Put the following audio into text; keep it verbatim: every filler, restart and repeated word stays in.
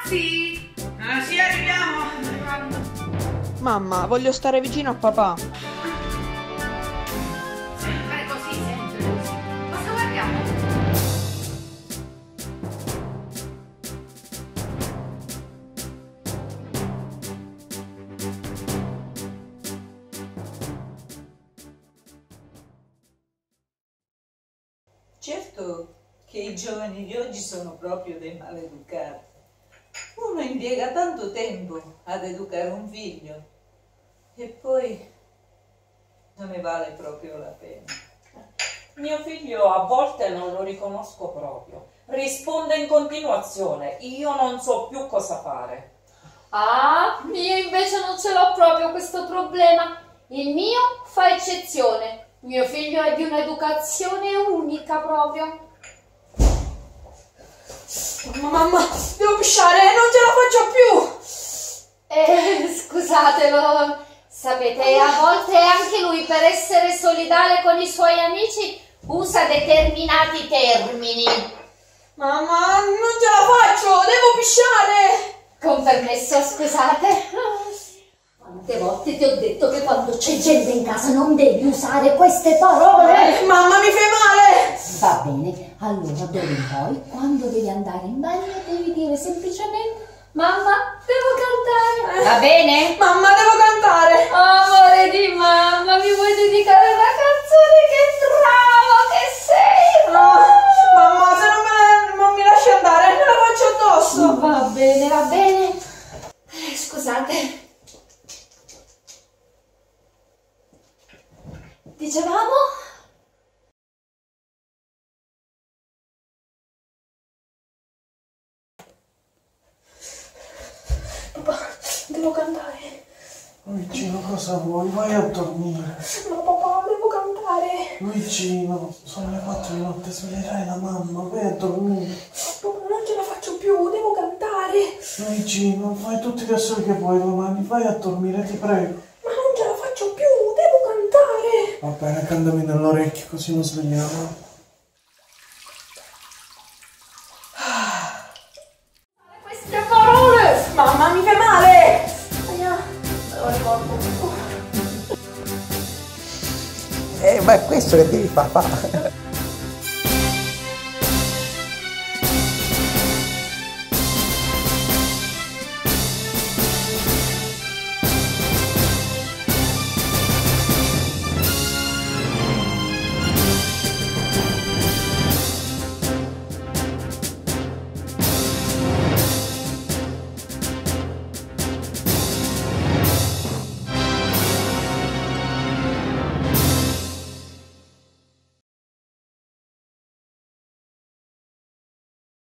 Sì. Ah, sì, arriviamo. Mamma, voglio stare vicino a papà. Sempre così, sempre così. Cosa guardiamo? Certo che i giovani di oggi sono proprio dei maleducati. Uno impiega tanto tempo ad educare un figlio e poi non ne vale proprio la pena. Mio figlio a volte non lo riconosco proprio. Risponde in continuazione. Io non so più cosa fare. Ah, io invece non ce l'ho proprio questo problema. Il mio fa eccezione. Mio figlio è di un'educazione unica proprio. Mamma, devo pisciare, non ce la faccio più! Eh, scusatelo, sapete, a volte anche lui per essere solidale con i suoi amici usa determinati termini. Mamma, non ce la faccio, devo pisciare! Con permesso, scusate. Quante volte ti ho detto che quando c'è gente in casa non devi usare queste parole? Eh, mamma, mi fai male! Va bene, allora d'ora in poi, quando devi andare in bagno, devi dire semplicemente mamma, devo cantare. Va bene? Mamma, devo cantare! Amore di mamma, mi vuoi dedicare una canzone? Che bravo che sei! No, mamma, se non, me, non mi lasci andare, me la faccio addosso! Va bene, va bene. Eh, scusate. Dicevamo? Papà, devo cantare. Luigino, cosa vuoi? Vai a dormire. Ma papà, devo cantare. Luigino, sono le quattro di notte, sveglierai la mamma, vai a dormire. Papà, non ce la faccio più, devo cantare. Luigino, fai tutti i tesori che vuoi domani, vai a dormire, ti prego. Ma non ce la faccio più, devo cantare. Va bene, cantami nell'orecchio così non svegliamo. Queste parole! Mamma, mi fai male! Aia, me lo ricordo. Eh, ma è questo che devi fare, fa.